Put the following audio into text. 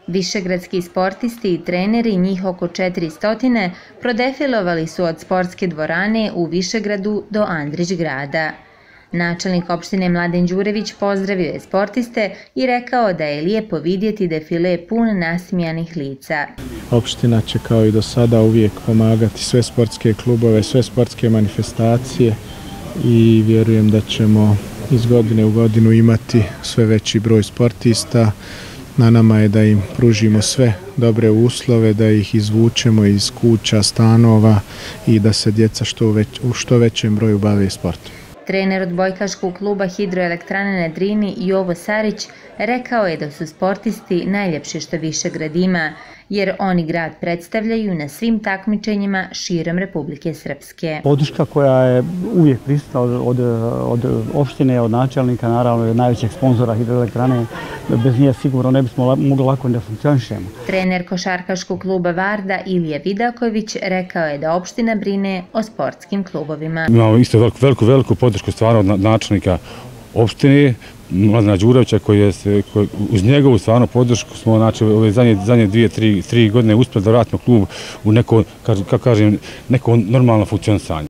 Višegradski sportisti i treneri, njih oko 400, prodefilovali su od sportske dvorane u Višegradu do Andrić grada. Načelnik opštine Mladen Đurević pozdravio je sportiste i rekao da je lijepo vidjeti defile pun nasmijanih lica. Opština će kao i do sada uvijek pomagati sve sportske klubove, sve sportske manifestacije i vjerujem da ćemo iz godine u godinu imati sve veći broj sportista. Na nama je da im pružimo sve dobre uslove, da ih izvučemo iz kuća, stanova i da se djeca u što većem broju bave sportom. Trener odbojkaškog kluba Hidroelektrane na Drini Jovo Sarić rekao je da su sportisti najljepše što Višegrad ima, jer oni grad predstavljaju na svim takmičenjima širom Republike Srpske. Podrška koja je uvijek prisutna od opštine, od načelnika, naravno od najvećeg sponzora Hidroelektrane, bez nje sigurno ne bismo mogli lako da funkcionišemo. Trener košarkaškog kluba Varda Ilija Vidaković rekao je da opština brine o sportskim klubovima. Imamo isto veliku podršku stvarno od načelnika opštine Mladena Đurevića, koji uz njegovu stvarno podršku smo ove zadnje 2-3 godine uspjeli da vratimo klub u neko, kako kažem, neko normalno funkcionisanje.